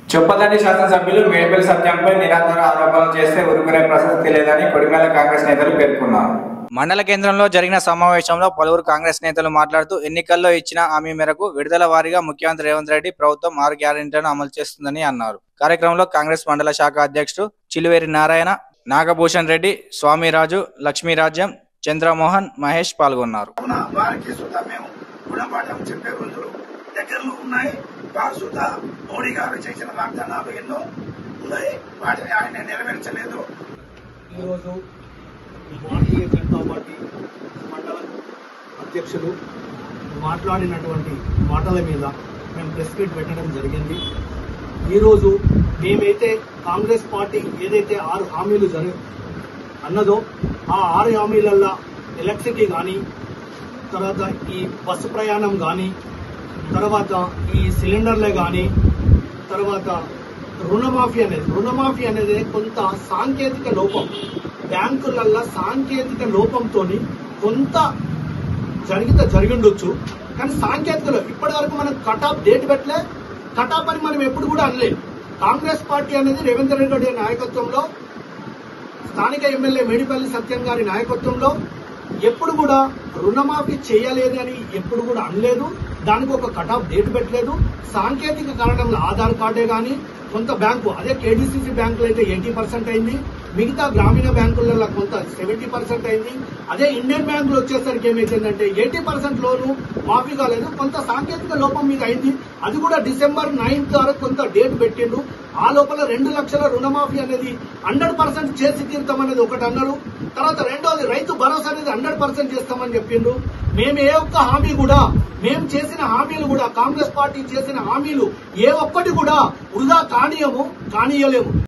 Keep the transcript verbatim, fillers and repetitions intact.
చొప్పదండి శాసనసభ్యులు మేడిపల్లి సత్యంపై నిరాధార ఆరోపణలు చేస్తే ఊరుకునే ప్రసక్తి లేదని కొడిమేల కాంగ్రెస్ నేతలు పేర్కొన్నారు. మండల కేంద్రంలో జరిగిన సమావేశంలో పలువురు కాంగ్రెస్ నేతలు మాట్లాడుతూ ఎన్నికల్లో ఇచ్చిన హామీ మేరకు విడుదల వారీగా ముఖ్యమంత్రి రేవంత్ రెడ్డి ప్రభుత్వం ఆరు గ్యారెంటీలను అమలు చేస్తుందని అన్నారు. కార్యక్రమంలో కాంగ్రెస్ మండల శాఖ అధ్యక్షుడు చిలువేరి నారాయణ, నాగభూషణ్ రెడ్డి, స్వామిరాజు, లక్ష్మీరాజ్యం, చంద్రమోహన్, మహేష్ పాల్గొన్నారు. దగ్గరలో ఉన్నాయి. వాసుత మోడీ గారు చేసిన వాగ్దానాలు ఎన్నో ఉన్నాయి, వాటిని ఆయన నెరవేర్చలేదు. ఈరోజు భారతీయ జనతా పార్టీ మండల అధ్యక్షులు మాట్లాడినటువంటి మాటల మీద మేము ప్రెస్ మీట్ పెట్టడం జరిగింది. ఈరోజు మేమైతే కాంగ్రెస్ పార్టీ ఏదైతే ఆరు హామీలు జరి అన్నదో ఆ ఆరు హామీలల్లో ఎలక్ట్రిసిటీ కానీ, తర్వాత ఈ బస్సు ప్రయాణం కానీ, తర్వాత ఈ సిలిండర్లే కానీ, తర్వాత రుణమాఫీ అనేది రుణమాఫీ అనేది కొంత సాంకేతిక లోపం, బ్యాంకులల్లో సాంకేతిక లోపంతో కొంత జరిగితే జరిగిండొచ్చు. కానీ సాంకేతికలో ఇప్పటి వరకు మనం కటాఫ్ డేట్ పెట్టలే, కటాఫ్ అని మనం ఎప్పుడు కూడా అనలేదు. కాంగ్రెస్ పార్టీ అనేది రేవంత్ రెడ్డి నాయకత్వంలో, స్థానిక ఎమ్మెల్యే మేడిపల్లి సత్యం గారి నాయకత్వంలో ఎప్పుడు కూడా రుణమాఫీ చేయలేదు అని ఎప్పుడు కూడా అనలేదు. దానికి ఒక కటాఫ్ డేట్ పెట్టలేదు. సాంకేతిక కారణంలో ఆధార్ కార్డే కానీ, కొంత బ్యాంకు అదే కేడీసీసీ బ్యాంకులు అయితే ఎయిటీ పర్సెంట్ అయింది, మిగతా గ్రామీణ బ్యాంకులలో కొంత సెవెంటీ పర్సెంట్ అయింది. అదే ఇండియన్ బ్యాంకులు వచ్చేసరికి ఏమైందంటే ఎయిటీ పర్సెంట్ లోను మాఫీ కాలేదు, కొంత సాంకేతిక లోపం మీద అయింది. అది కూడా డిసెంబర్ నైన్త్ వరకు కొంత డేట్ పెట్టిండు. ఆ లోపల రెండు లక్షల రుణమాఫీ అనేది హండ్రెడ్ పర్సెంట్ చేసి తీరుతామనేది ఒకటి అన్నారు. తర్వాత రెండోది రైతు భరోసా అనేది హండ్రెడ్ పర్సెంట్ చేస్తామని చెప్పిండ్రు. మేము ఏ ఒక్క హామీ కూడా, మేము చేసిన హామీలు కూడా, కాంగ్రెస్ పార్టీ చేసిన హామీలు ఏ ఒక్కటి కూడా వృధా కానీయము కానీయలేము.